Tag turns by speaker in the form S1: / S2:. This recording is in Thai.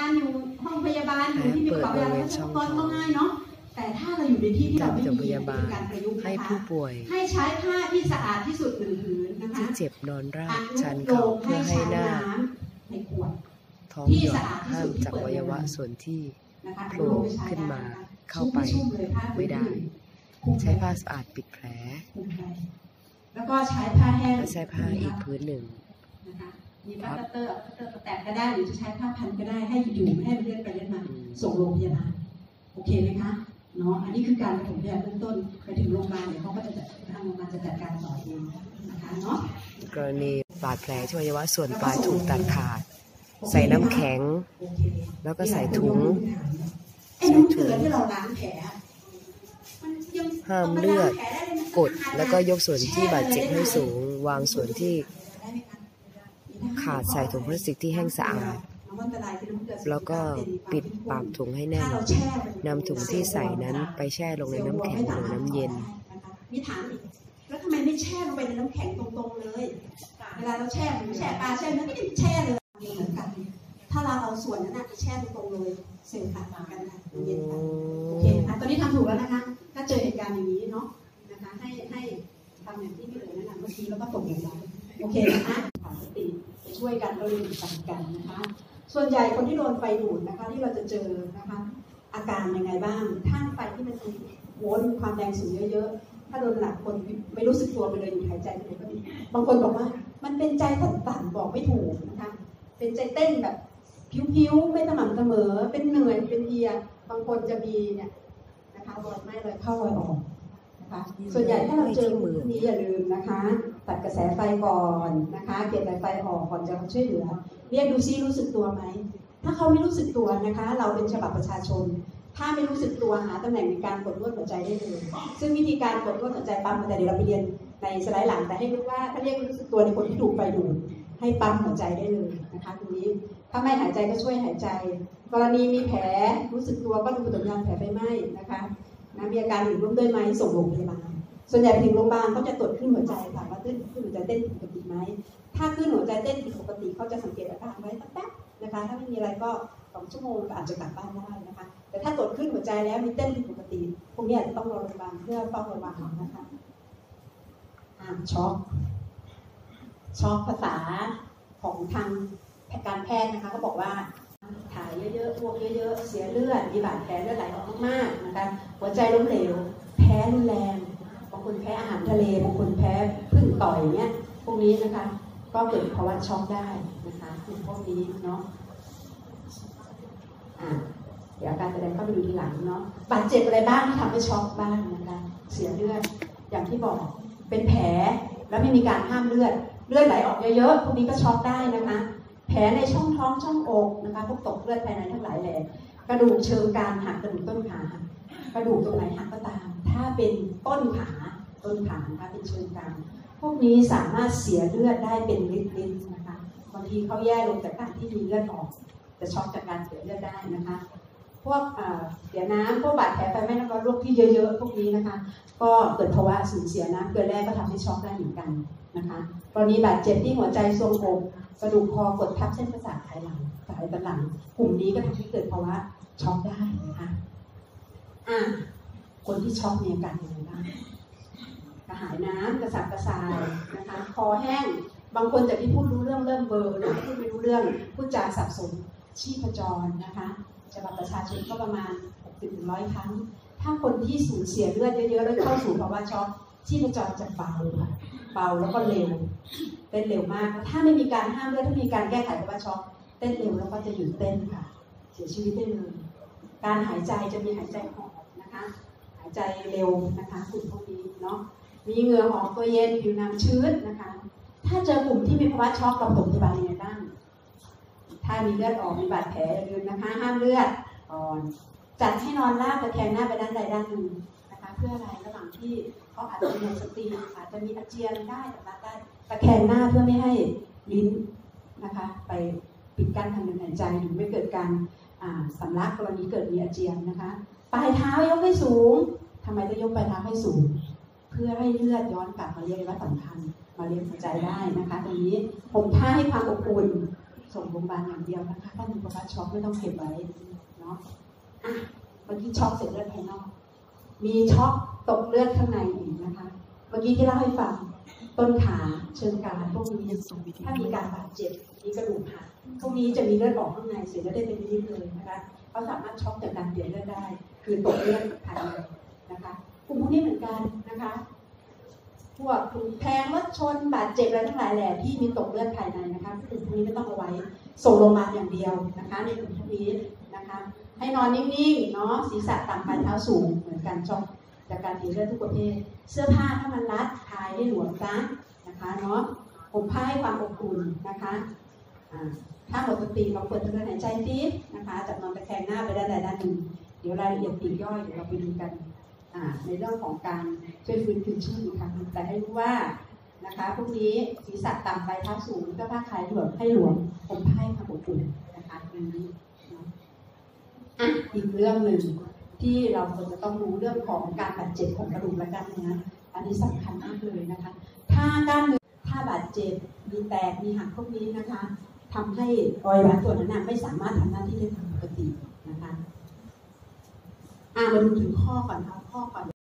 S1: ารอยู่ห้องพยาบาลอยู่ที่มีกระเป๋ายาแล้วก็ป้อนก็ง่ายเนาะแต่ถ้าเราอยู่ในที่ที่เราไม่มีการประยุกต์ให้ผู้ป่วยให้ใช้ผ้าที่สะอาดที่สุดหนึ่งผืนนะคะ
S2: ที่เจ็บนอนราบชันเข่าเพื่อให้หน้า
S1: ในขวด
S2: ท้องหย่อนห้ามจับอวัยวะส่วนที่โผล่ขึ้นมาเข้าไปไม่ได้ใช้ผ้าสะอาดปิดแผล
S1: แล้วก็ใช้ผ้าแห้ง
S2: และใช้ผ้าอีกพื้นหนึ่ง
S1: นะคะมีผ้าเตอร์แตะก็ได้หรือจะใช้ผ้าพันก็ได้ให้อยู่ให้เลือดไปเลือดมาส่งโรงพยาบาลโอเคไหมคะเนาะอันนี้คือการปฐมพยาบาลเบื้องต้นไปถึงโรงพยาบาลเดี๋ยวเขาก็จะทางโรงพยาบาลจะจัดการต่อเองนะคะเนาะ
S2: กรณีบาดแผลที่อวัยวะส่วนปลายถูกตัดขาดใส่น้ำแข็งแล้วก็ใส่ถุง
S1: ที่เราล้างแผล
S2: ห้ามเลือดกดแล้วก็ยกส่วนที่บาดเจ็บให้สูงวางส่วนที่ขาดใส่ถุงพลาสติกที่แห้งสะอาดแล้วก็ปิดปากถุงให้แน่นนำถุงที่ใส่นั้นไปแช่ลงในน้ำแข็งหรือน้ำเย็น
S1: มีถามอีกแล้วทำไมไม่แช่ลงไปในน้ำแข็งตรงๆเลยเวลาเราแช่ปลาแช่เนื้อไม่ได้แช่เลยเหมือนกันถ้าเราเอาส่วนนั้นไปแช่ตรงๆเลยเซลล์ต่างกันค่ะเย็นกันโอเคตอนนี้ทำถูกแล้วนะคะถ้าเจอเหตุการณ์อย่างนี้เนาะนะคะให้ทำอย่างที่พี่เอ๋แนะนำเมื่อกี้แล้วก็ส่งอย่างไรโอเคนะคะขาดสติจะช่วยกันเราเรียนกันนะคะส่วนใหญ่คนที่โดนไฟดูดนะคะที่เราจะเจอนะคะอาการยังไงบ้างถ้าไฟที่มันโหมความแรงสูงเยอะๆถ้าโดนหนักคนไม่รู้สึกตัวไปเลยหยุดหายใจไปเลยก็มีบางคนบอกว่ามันเป็นใจสั่นๆบอกไม่ถูกนะคะเป็นใจเต้นแบบผิวๆไม่สม่ำเสมอเป็นเหนื่อยเป็นเพลียบางคนจะมีเนี่ยนะคะรอยไหม้รอยเข้ารอยออกนะคะส่วนใหญ่ถ้าเราเจอมือนี้อย่าลืมนะคะตัดกระแสไฟก่อนนะคะเก็บสายไฟออกก่อนจะช่วยเหลือเรียกดูซิรู้สึกตัวไหมถ้าเขาไม่รู้สึกตัวนะคะเราเป็นฉบับประชาชนถ้าไม่รู้สึกตัวหาตำแหน่งในการกดนวดหัวใจได้เลยซึ่งวิธีการกดนวดหัวใจปั๊มแต่เดี๋ยวเราไปเรียนในสไลด์หลังแต่ให้รู้ว่าถ้าเรียกรู้สึกตัวในคนที่ถูกไฟดูดให้ปั๊มหัวใจได้เลยนะคะตรงนี้ถ้าไม่หายใจก็ช่วยหายใจกรณีมีแผลรู้สึกตัวก็ดูตัวอย่างแผลไฟไหม้นะคะมีอาการอื่นร่วมด้วยไหมส่งโรงพยาบาลส่วนใหญ่ถึงโรงพยาบาลเขาจะตรวจขึ้นหัวใจค่ะว่าขึ้นหัวใจเต้นผิดปกติไหมถ้าขึ้นหัวใจเต้นผิดปกติเขาจะสังเกตอาการไว้แป๊บๆนะคะถ้าไม่มีอะไรก็2 ชั่วโมงอาจจะกลับบ้านได้นะคะแต่ถ้าตรวจขึ้นหัวใจแล้วมีเต้นผิดปกติพวกนี้อาจจะต้องรอโรงพยาบาลเพื่อเฝ้าระวังนะคะช็อกภาษาของทางการแพทย์นะคะเขาบอกว่าถ่ายเยอะๆอ้วกเยอะๆเสียเลือดมีบาดแผลเลือดไหลออกมากๆนะคะหัวใจล้มเหลวแพ้รุนแรงบางคนแพ้อาหารทะเลบางคนแพ้พึ่งต่อยเนี้ยพวกนี้นะคะก็เกิดภาวะช็อกได้นะคะกลุ่มพวกนี้เนาะเดี๋ยวอาการแสดงก็ไปดูทีหลังเนาะบาดเจ็บอะไรบ้างที่ทำให้ช็อกบ้างนะคะเสียเลือดอย่างที่บอกเป็นแผลแล้วไม่มีการห้ามเลือดไหลออกเยอะๆพวกนี้ก็ช็อกได้นะคะแผลในช่องท้องช่องอกนะคะพวกตกเลือดภายในทั้งหลายแหล่กระดูกเชิงกรานหักกระดูกต้นขากระดูกตรงไหนหักก็ตามถ้าเป็นต้นขานะคะเป็นเชิงกรานพวกนี้สามารถเสียเลือดได้เป็นลิตรนะคะบางทีเขาแย่ลงจากการที่มีเลือดออกจะช็อกจากการเสียเลือดได้นะคะพวกเสียน้ำพวกบาดแผลไฟไหม้น้ำร้อนโรคที่เยอะๆพวกนี้นะคะก็เกิดภาวะสูญเสียน้ำเกลือแร่ก็ทำให้ช็อกได้เหมือนกันนะคะกรณีบาดเจ็บที่หัวใจทรวงอกกระดูกคอกดทับเส้นประสาทภายหลังสายสันหลังกลุ่มนี้ก็ทำให้เกิดภาวะช็อกได้นะคะคนที่ช็อกมีอาการอย่างไรบ้างกระหายน้ำกระสับกระส่ายนะคะคอแห้งบางคนจากที่พูดรู้เรื่องเริ่มเบลอนะพูดไม่รู้เรื่องพูดจาสับสนชีพจรนะคะฉบับประชาชนก็ประมาณ 60-100 ครั้งถ้าคนที่สูญเสียเลือดเยอะๆแล้วเข้าสู่ภาวะช็อกชีพจรจะเบาแล้วก็เร็วเต้นเร็วมากถ้าไม่มีการห้ามเลือดถ้ามีการแก้ไขภาวะช็อกเต้นเร็วแล้วก็จะหยุดเต้นค่ะเสียชีวิตได้เลยการหายใจจะมีหายใจออกนะคะหายใจเร็วนะคะกลุ่มพวกนี้เนาะมีเหงื่อออกตัวเย็นผิวน้ำชื้นนะคะถ้าเจอกลุ่มที่มีภาวะช็อกเราปฐมพยาบาลยังไงบ้างถ้ามีเลือดออกมีบาดแผลอย่าลืมนะคะห้ามเลือดอ่อนจัดให้นอนราบตะแคงหน้าไปด้านใดด้านหนึ่งนะคะเพื่ออะไรระหว่างที่เขาอาจจะมีหมดสติอาจจะมีอาเจียนได้ได้ตะแคงหน้าเพื่อไม่ให้ลิ้นนะคะไปปิดกั้นทางเดินหายใจหรือไม่เกิดการสำลักกรณีเกิดมีอาเจียนนะคะปลายเท้ายกให้สูงทำไมต้องยกปลายเท้าให้สูงเพื่อให้เลือดย้อนกลับมาเลี้ยงและสำคัญมาเลี้ยงหัวใจได้นะคะตรงนี้ผมผ้าให้ความอบอุ่นสส่งโรงพยาบาลอย่างเดียวนะคะถ้ามีภาวะช็อกไม่ต้องเก็บไว้เนาะเมื่อกี้ช็อกเสร็จเลือดภายนอกมีช็อกตกเลือดข้างในอีกนะคะเมื่อกี้ที่เล่าให้ฟังต้นขาเชิงกรานพวกนี้ถ้ามีการบาดเจ็บมีกระดูกหักพวกนี้จะมีเลือดออกข้างในเสียเลือดได้เป็นนิดเลยนะคะเขาสามารถช็อกจากการเปลี่ยนเลือดได้คือตกเลือดภายในนะคะกลุ่มพวกนี้เหมือนกันนะคะพวกถูกแทงรถชนบาดเจ็บอะไรทั้งหลายแหล่ที่มีตกเลือดภายในนะคะกลุ่มพวกนี้ไม่ต้องเอาไว้ส่งโรงพยาบาลอย่างเดียวนะคะในกลุ่มพวกนี้นะคะให้นอนนิ่งๆเนาะศีรษะต่ำปลายเท้าสูงเหมือนกันช็อกจากการเปลี่ยนเลือดทุกประเภทเสื้อผ้าถ้ามันรัดทายให้หลวมซะนะคะเนาะผมผ้าให้ความอบอุ่นนะคะถ้าหมดสติเราเปิดทางเดินหายใจนิดนะคะจากนอนตะแคงหน้าไปด้านใดด้านหนึ่งเดี๋ยวรายละเอียดปลีกย่อยเดี๋ยวเราไปดูกันในเรื่องของการช่วยฟื้นคืนชีพอีกครั้งแต่ให้รู้ว่านะคะพวกนี้ศีรษะต่ำปลายเท้าสูงเสื้อผ้าคลายหลวมให้หลวมผมผ้าให้ความอบอุ่นนะคะตรงนี้อีกเรื่องหนึ่งที่เราควรจะต้องรู้เรื่องของการบาดเจ็บของกระดูกและกล้ามเนื้ออันนี้สำคัญมากเลยนะคะถ้ากล้ามเนื้อถ้าบาดเจ็บมีแตกมีหักพวกนี้นะคะทำให้อวัยวะส่วนนั้นไม่สามารถทำหน้าที่ได้ตามปกตินะคะมาดูถึงข้อก่อนครับข้อก่อน